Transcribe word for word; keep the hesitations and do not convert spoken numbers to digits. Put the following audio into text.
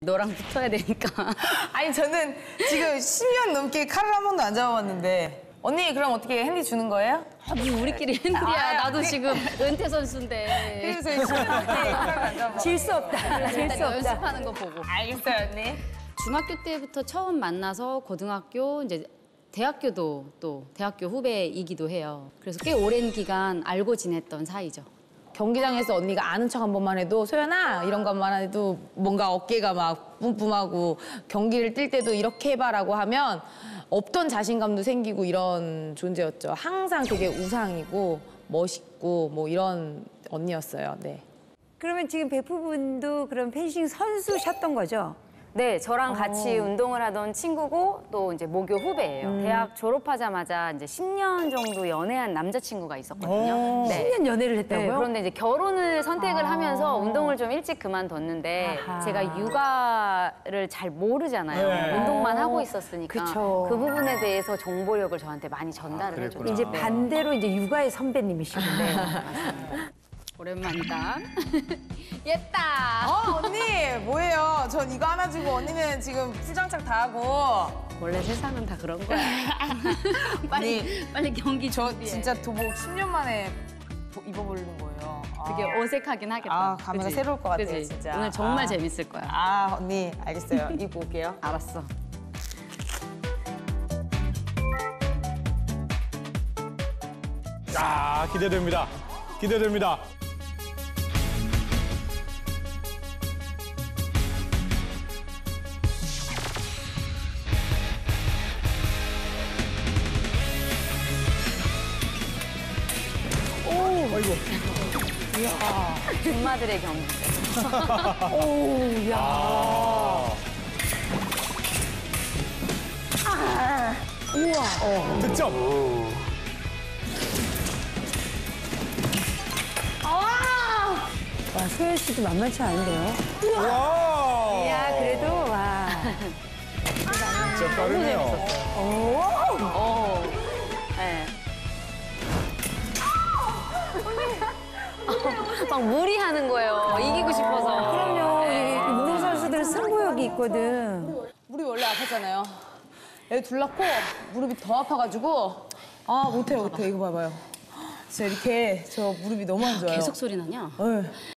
너랑 붙어야 되니까. 아니 저는 지금 십 년 넘게 칼을 한 번도 안 잡아봤는데 언니 그럼 어떻게 핸디 주는 거예요? 아, 뭐 우리끼리 핸들이야. 아, 나도 네. 지금 은퇴 선수인데. 그래서 십 년 넘게 칼을 안 잡아. 질 수 없다. 질 수 내가 없다. 연습하는 거 보고. 알겠어요 언니. 중학교 때부터 처음 만나서 고등학교, 이제 대학교도 또 대학교 후배이기도 해요. 그래서 꽤 오랜 기간 알고 지냈던 사이죠. 경기장에서 언니가 아는 척 한 번만 해도 소연아 이런 것만 해도 뭔가 어깨가 막 뿜뿜하고 경기를 뛸 때도 이렇게 해봐라고 하면 없던 자신감도 생기고 이런 존재였죠. 항상 되게 우상이고 멋있고 뭐 이런 언니였어요. 네. 그러면 지금 베프분도 그럼 펜싱 선수셨던 거죠? 네, 저랑 같이 어. 운동을 하던 친구고 또 이제 모교 후배예요. 음. 대학 졸업하자마자 이제 십 년 정도 연애한 남자친구가 있었거든요. 네. 십 년 연애를 했다고요? 네, 그런데 이제 결혼을 선택을 아. 하면서 운동을 좀 일찍 그만뒀는데 아하. 제가 육아를 잘 모르잖아요. 네. 운동만 하고 있었으니까 그쵸. 그 부분에 대해서 정보력을 저한테 많이 전달을 해줬죠. 그랬구나. 이제 네. 반대로 이제 육아의 선배님이시군요. 오랜만이다. 옛다. 어 언니 뭐예요? 전 이거 하나 주고 언니는 지금 풀장착 다 하고. 원래 세상은 다 그런 거야. 빨리 빨리 경기 저 준비해. 진짜 도복 십 년 만에 도- 입어보는 거예요. 되게 아. 어색하긴 하겠다. 아, 감회가 그치? 새로울 것 같아요, 그치? 진짜. 오늘 정말 아. 재밌을 거야. 아 언니 알겠어요. 입고 올게요. 알았어. 야, 기대됩니다. 기대됩니다. 엄마들의 경기. 오, 야. 아. 우와. 득점. 와, 소연 씨도 만만치 않은데요? 와. 야, 그래도, 와. 진짜 빠르네요. 어. 네. 막 무리하는 거예요. 이기고 싶어서. 그럼요. 이 운동 선수들은 승부욕이 있거든. 무릎이 원래 아팠잖아요. 애 둘 낳고 무릎이 더 아파가지고 아 못해 못해 이거 봐봐요. 진짜 이렇게 저 무릎이 너무 안 좋아요. 계속 소리 나냐? 네.